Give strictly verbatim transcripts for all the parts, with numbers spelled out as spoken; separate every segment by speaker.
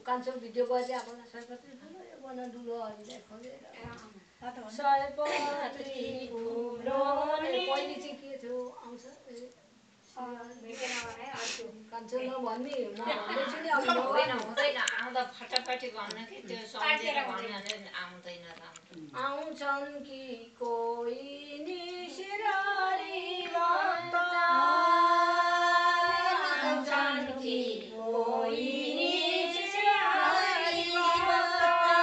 Speaker 1: कान्छो भिडियो बजे अब सयपत्री फुल यो बन दुलो हरिले खोजेर सयपत्री फुलो पहिले चाहिँ के थियो आउँछ कान्छो नभन्ने म भन्दैछु नि अब होइन हुँदैन आउँदा फटाफटी भन्न कि त्यो सम्झेर भन्यो भने आउँदैन आउँछन् कि कोही निशिरारी भक्त आउँछन् कि कोही निशिरारी भक्त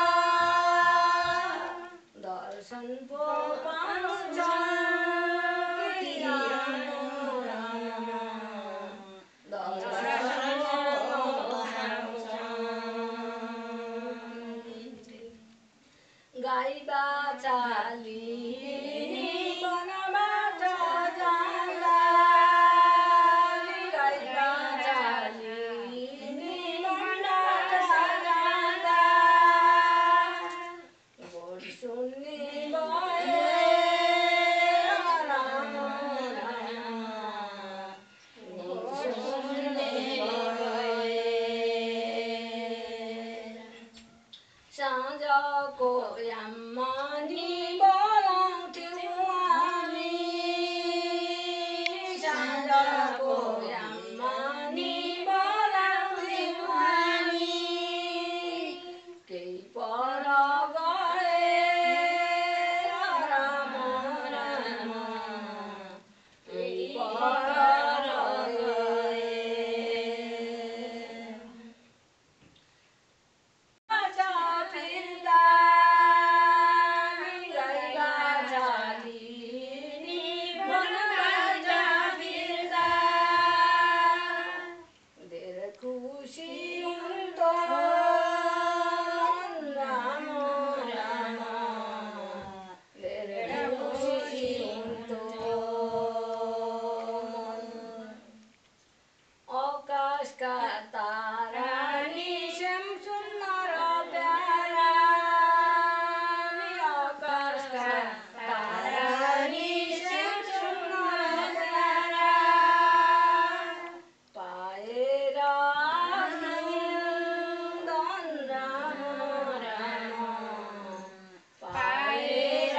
Speaker 1: दर्शन पो पाउँछन् कि रानो रामा दर्शन पो पाउँछन् गाई बाछा लिई वनबाट जाँदा गाई बाछा लिई वनबाट जाँदा बोल सुन्ने भए रामो रामा बोल सुन्ने भए साँझको याममा नि बोलाउँथ्यौँ हामी साँझको याममा नि बोलाउँथ्यौँ हामी केही पर गएर रामो रामा केही पर गए बाजा फिर्दा गाई बाजा लिई वनबाजा फिर्दा धेरै खुसी हुन्थ्यो रामो रामा धेरै खुसी हुन्थ्यो आकाशका तारा नि श्याम सुन्दर प्यारा आकाशका तारा नि श्याम सुन्दर प्यारा पाएर धन रामो रामा पाएर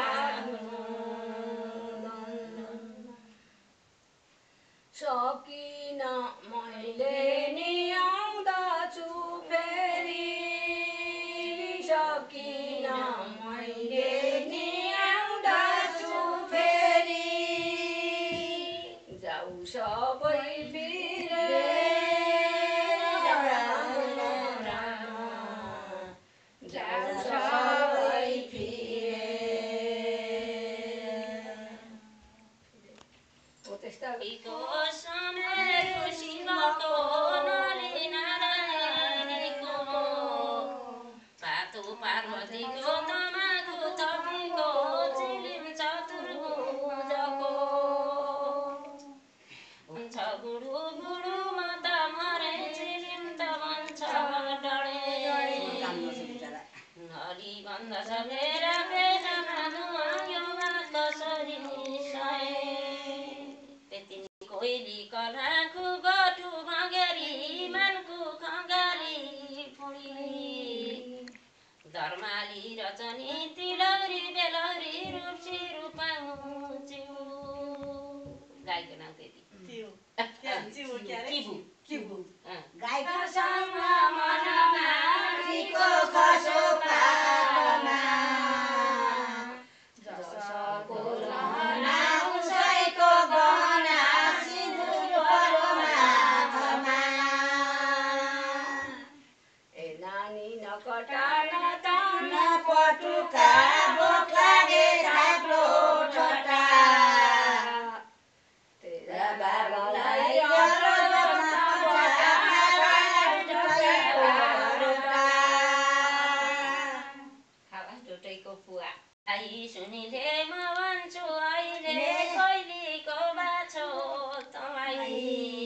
Speaker 1: सकिन मैले नि आउँदछु फेरि सकिन मैले नि आउँदछु फेरि जाऊ सबै फिरेर रामो रामा जाऊ सबै फिरेर हो त्यस्ता समेरो शिवको नली नारायणीको पातो पार्वतीको तमाको थपीको चिलिम चतुर्भुजको हुन्छ गुरु गुरु माता मरे चिलिम त भन्छ डढे हरि भन्दछ मेरा पेटमा नुहायो बात कसरी सहे कोइली कलाको गटु भँगेरी मानको खङ्गाली पुडी धर्माली रचनी तिलौरी बेलौरी रूपसी रूपाउँच्यौ गाईको नाम त्यति गाईको सँग मनमा टिको खसो पामा जसको रहना उसैको गहना सिन्दुर परो माथमा ए नानी नकटा नतान पटुका बोक लागे थाप्लो ठटा तेरा बाबालाई सुनिले म भन्छु अहिले कोइलीको बाछो तँलाई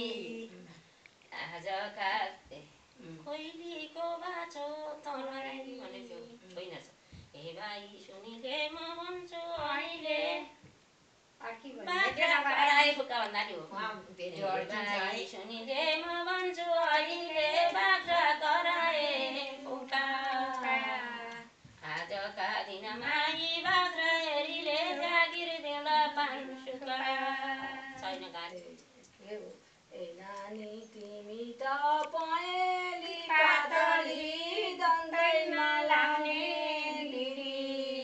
Speaker 1: आज काटे कोइलीको बाछो तँलाई भनेको होइन हे भाइ सुनिले म भन्छु अहिले बाख्रा कराए फुका भन्दाखेरि हो सुनिले म भन्छु अहिले बाख्रा कराए ए नानी तिमी त पहेँली पातली दन्तैमा लाउने बिडी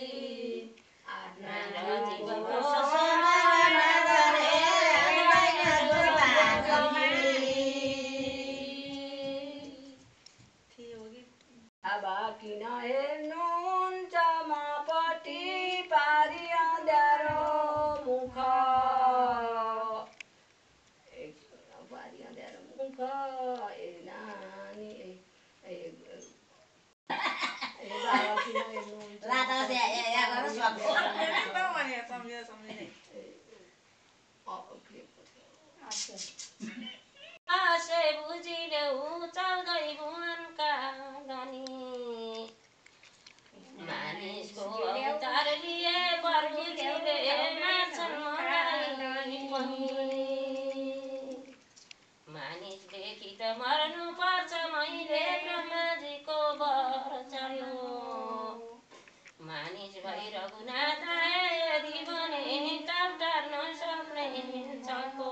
Speaker 1: अब किन हेर्नुहुन्छ मपट्टि पारी अँध्यारो मुख पारी अँध्यारो मुख ए नानी ए बाबा किन हेर्नुहुन्छ आशे बुझिदेऊ चल्दै भुवनका गानी मानिसको अवतार लिए बरुले माछन् मगाई मानिसदेखि त मर्नु पर्छ मैले ब्रह्माजीको वर चढ्यो मानिस भई रघुनाथ यदि भने टाल टार्न सक्ने छको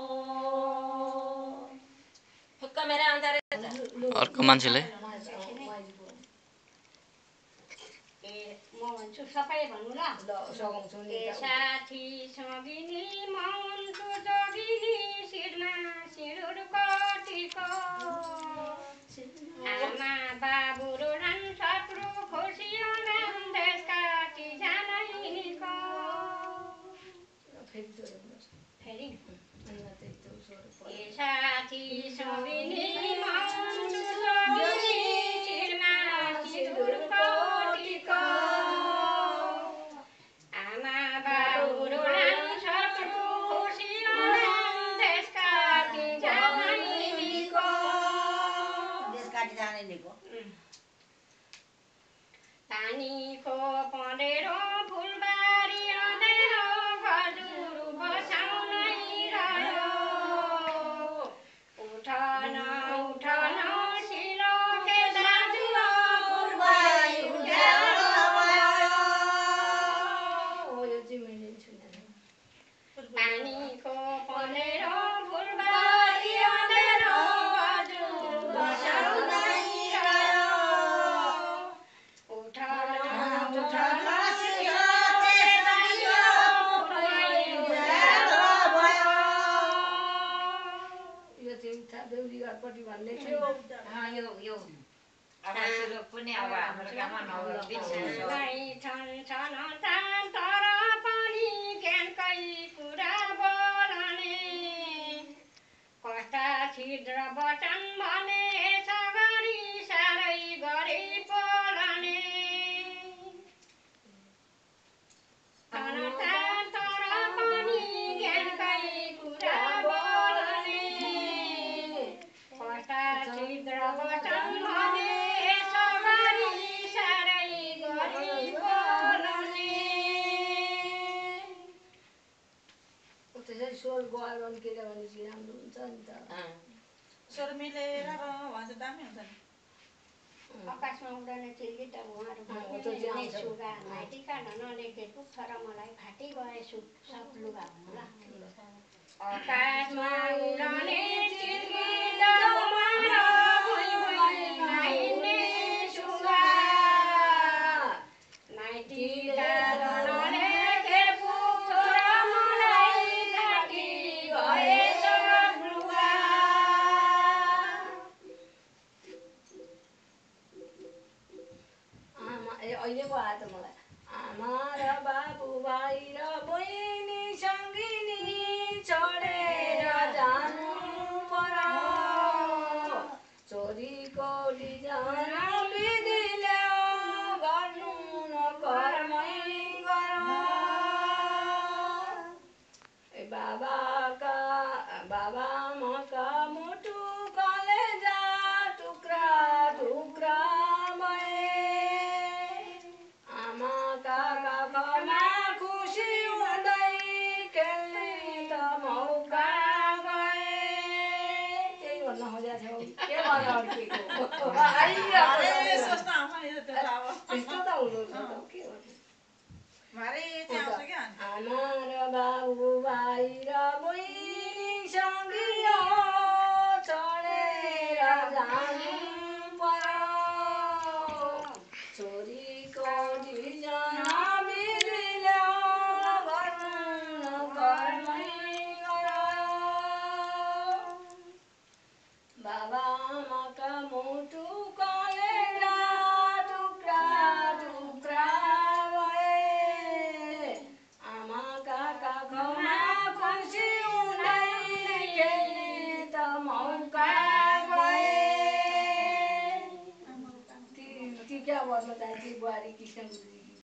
Speaker 2: अर्को मान्छेले
Speaker 1: म भन्छु सबै भन्नु ल सघाउँछु नि साथी सगिनी मनको जोगिनी शिरमा सिँदुर कोटीको आमा बाबु रुडन शत्रु खुसी होलान् देश काटी जानेको फेरि ए साथी सगिनी मनको जोगिनी शिरमा सिँदुर कोटीको आमा बाबु रुडन शत्रु खुसी होलान् देश काटी जानेको देश काटी जानेको पानीको पँधेरो फुलबारी अँधेरो गजुर बसाउनै रह्यो उठन उठन सिलोटे दाजु फुलबारी उज्यालो भयो पानीको पँधेरो फुलबारी अँधेरो गजुर बसाउनै रह्यो उठन उठन सिलोटे दाजु फुलबारी उज्यालो भयो यो चाहिँ उता देउरीघरपट्टि भन्ने थियो यो यो अवश्य पनि अब हाम्रो गाउँमा नभई छन् छन् तान तर पनि ज्ञानकै कुरा बोलने कस्ता छिद्र वचन भने सगरी साह्रै गरी बोलने छन् तान तर पनि ज्ञानकै कुरा बोलने कस्ता छिद्र वचन भने सगरी साह्रै गरी बोलने त्यसरी स्वर गएर भने के भनेपछि राम्रो हुन्छ नि त
Speaker 3: स्वर मिलेर भन्छ दामी हुन्छ नि
Speaker 1: आकाशमा उड्ने चिर्गी त उहाँहरू सुगा माइतीका नलेखे दुःख र मलाई फाटी गए सब लुगा हुनु ल आकाशमा उड्ने चिर्गी त उहाँहरू भुइँ भुइँ नाहिने सुगा माइतीका नलेखे दुःख र मलाई फाटी गए सब लुगा आमा ए अहिलेको आयो त मलाई आमा र बाबु भाइ र बहिनी सङ्गिनी छोडेर जानु पर्यो छोरीको बिजन विधि ल्याऊ गर्नु न कर्मै गरौँ ए बाबाका बाबाआमाका मुटु कलेजा टुक्रा टुक्रा भए आमाका काखमा खुसी हुँदै खेल्ने त मौका गए त्यही भन्न खोजेको थियो के भन्न अड्केको
Speaker 3: सोच्न आउँछ नि त्यो त अब
Speaker 1: त्यस्तो त हुनु के गर्नु आमा र बाबु भाइ र बहिनी सँगै चढेर जानु पर्यो छोरीको दुईजना बिजुली गर्नु घरमै बाबा आमाका मुटु कलेडा टुक्रा टुक्रा भए आमाका काखमा खुसी हुँदै खेल्ने त मौका गए ती ती क्या भन्नु दाइजी बुहारी कृष्ण गुरुजी